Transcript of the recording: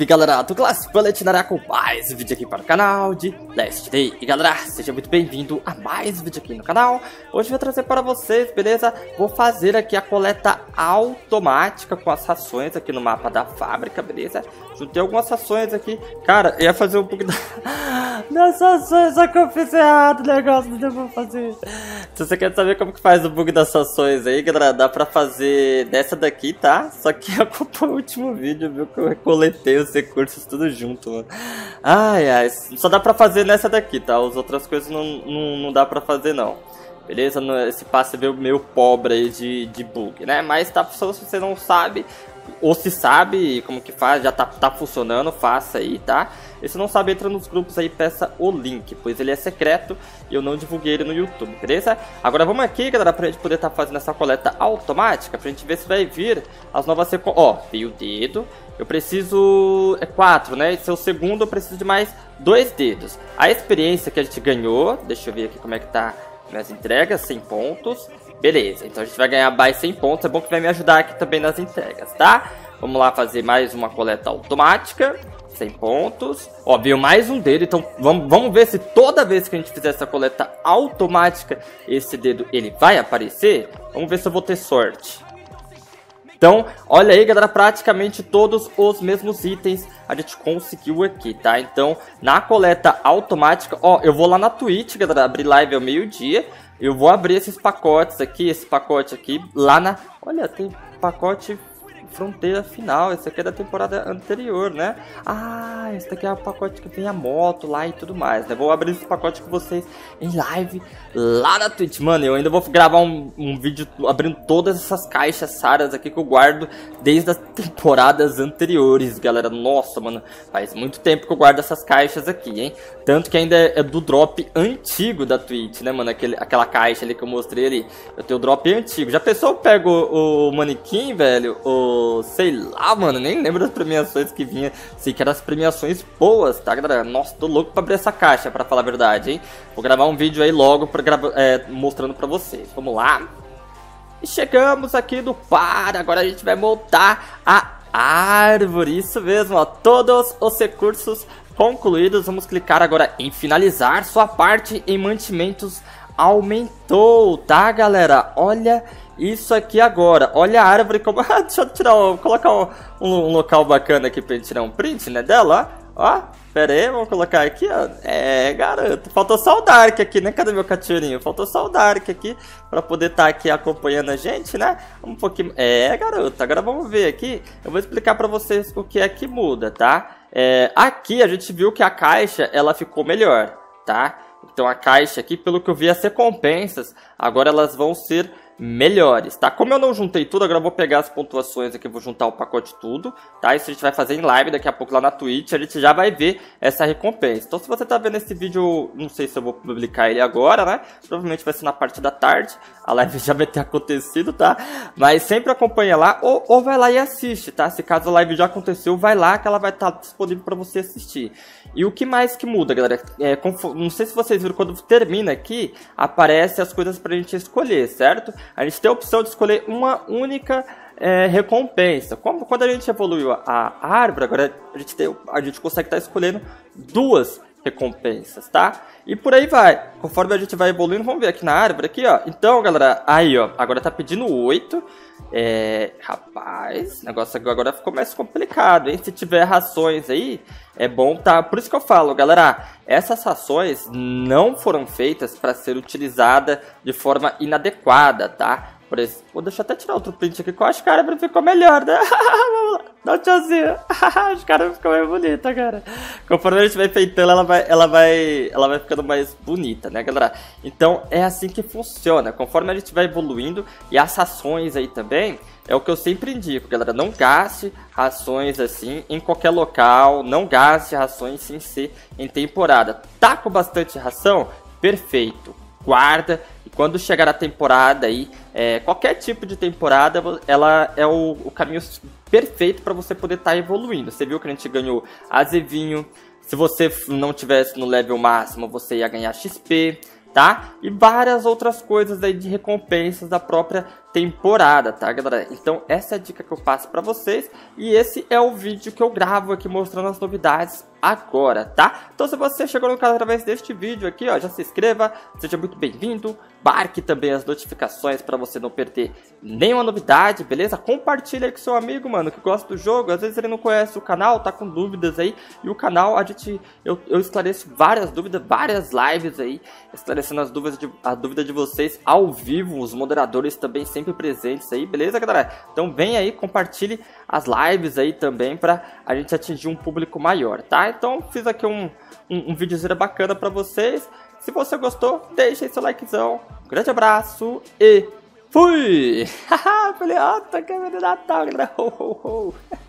Salve galera do Class Bullet na com mais um vídeo aqui para o canal de Last Day. E galera, seja muito bem-vindo a mais um vídeo aqui no canal. Hoje eu vou trazer para vocês, beleza? Vou fazer aqui a coleta automática com as rações aqui no mapa da fábrica, beleza? Juntei algumas rações aqui. Cara, eu ia fazer um pouco das rações, só que eu fiz errado o negócio, não deu pra fazer. Se você quer saber como que faz o bug das rações aí, galera, dá pra fazer dessa daqui, tá? Só que acompanha o último vídeo, viu? Que eu coletei os recursos tudo junto, mano. Ai, ai, só dá pra fazer nessa daqui, tá? As outras coisas não dá pra fazer, não. Beleza? Esse passe veio meio pobre aí de bug, né? Mas tá, se você não sabe, ou se sabe como que faz, já tá funcionando, faça aí, tá? E se não sabe, entra nos grupos aí, peça o link, pois ele é secreto e eu não divulguei ele no YouTube, beleza? Agora vamos aqui, galera, pra gente poder estar fazendo essa coleta automática, pra gente ver se vai vir as novas recompensas. Ó, veio o dedo, eu preciso... é 4, né? Esse é o segundo, eu preciso de mais 2 dedos. A experiência que a gente ganhou, deixa eu ver aqui como é que tá minhas entregas, 100 pontos. Beleza, então a gente vai ganhar mais 100 pontos, é bom que vai me ajudar aqui também nas entregas, tá? Vamos lá fazer mais uma coleta automática, 100 pontos. Ó, veio mais um dedo, então vamos ver se toda vez que a gente fizer essa coleta automática, esse dedo ele vai aparecer. Vamos ver se eu vou ter sorte. Então, olha aí, galera, praticamente todos os mesmos itens a gente conseguiu aqui, tá? Então, na coleta automática, ó, eu vou lá na Twitch, galera, abrir live ao meio-dia. Eu vou abrir esses pacotes aqui, esse pacote aqui, lá na... Olha, tem pacote Fronteira Final, esse aqui é da temporada anterior, né? Ah, esse daqui é o pacote que tem a moto lá e tudo mais, né? Vou abrir esse pacote com vocês em live lá na Twitch. Mano, eu ainda vou gravar um vídeo abrindo todas essas caixas raras aqui que eu guardo desde as temporadas anteriores, galera. Nossa, mano, faz muito tempo que eu guardo essas caixas aqui, hein? Tanto que ainda é do drop antigo da Twitch, né, mano? Aquela caixa ali que eu mostrei ali. Eu tenho o drop antigo. Já pensou eu pego o manequim, velho? Sei lá, mano, nem lembro das premiações que vinha. Sei que eram as premiações boas, tá, galera? Nossa, tô louco pra abrir essa caixa, pra falar a verdade, hein? Vou gravar um vídeo aí logo mostrando pra vocês. Vamos lá. E chegamos aqui no par. Agora a gente vai montar a árvore. Isso mesmo, ó. Todos os recursos concluídos. Vamos clicar agora em finalizar. Sua parte em mantimentos aumentou, tá, galera? Olha isso aqui agora. Olha a árvore como... Deixa eu tirar, colocar um local bacana aqui pra gente tirar um print, né, dela, ó. Pera aí, vamos colocar aqui, ó. É, garoto. Faltou só o Dark aqui, né? Cadê meu cachorrinho? Faltou só o Dark aqui pra poder estar aqui acompanhando a gente, né? Um pouquinho... É, garoto. Agora vamos ver aqui. Eu vou explicar pra vocês o que é que muda, tá? Aqui a gente viu que a caixa, ela ficou melhor, tá? Então a caixa aqui, pelo que eu vi, as recompensas, agora elas vão ser melhores, tá? Como eu não juntei tudo, agora eu vou pegar as pontuações aqui, vou juntar o pacote tudo, tá? Isso a gente vai fazer em live daqui a pouco lá na Twitch, a gente já vai ver essa recompensa. Então se você tá vendo esse vídeo, não sei se eu vou publicar ele agora, né? Provavelmente vai ser na parte da tarde, a live já vai ter acontecido, tá? Mas sempre acompanha lá, ou vai lá e assiste, tá? Se caso a live já aconteceu, vai lá que ela vai estar disponível pra você assistir. E o que mais que muda, galera? Não sei se vocês viram, quando termina aqui, aparece as coisas pra gente escolher, certo? A gente tem a opção de escolher uma única recompensa. Quando a gente evoluiu a árvore, agora a gente consegue estar escolhendo 2 recompensas, tá? E por aí vai. Conforme a gente vai evoluindo, vamos ver aqui na árvore, aqui, ó. Então, galera, aí, ó, agora tá pedindo 8. Rapaz, o negócio agora ficou mais complicado, hein? Se tiver rações aí, é bom, tá? Por isso que eu falo, galera, essas rações não foram feitas para ser utilizada de forma inadequada, tá? Por exemplo, deixa eu até tirar outro print aqui, que eu acho que a árvore ficou melhor, né? Vamos lá, dá um tchauzinho. Acho que a árvore ficou mais bonita, cara. Conforme a gente vai feitando, ela vai ficando mais bonita, né, galera? Então, é assim que funciona. Conforme a gente vai evoluindo, e as rações aí também, é o que eu sempre indico, galera. Não gaste rações assim em qualquer local. Não gaste rações sem ser em temporada. Tá com bastante ração? Perfeito. Guarda. E quando chegar a temporada aí, qualquer tipo de temporada, ela é o caminho perfeito para você poder estar evoluindo. Você viu que a gente ganhou azevinho. Se você não tivesse no level máximo, você ia ganhar XP, tá? E várias outras coisas aí de recompensas da própria temporada, tá, galera? Então essa é a dica que eu passo pra vocês e esse é o vídeo que eu gravo aqui mostrando as novidades agora, tá? Então se você chegou no canal através deste vídeo aqui, ó, já se inscreva, seja muito bem-vindo, marque também as notificações pra você não perder nenhuma novidade, beleza? Compartilha aí com seu amigo, mano, que gosta do jogo, às vezes ele não conhece o canal, tá com dúvidas aí, e o canal eu esclareço várias dúvidas, várias lives aí, esclarecendo as dúvidas de vocês ao vivo, os moderadores também sempre presentes aí, beleza, galera? Então vem aí, compartilhe as lives aí também pra a gente atingir um público maior, tá? Então fiz aqui um videozinho bacana pra vocês. Se você gostou, deixa aí seu likezão. Um grande abraço e fui! Haha, falei, ó, tá câmera de Natal, galera. Ho, ho, ho.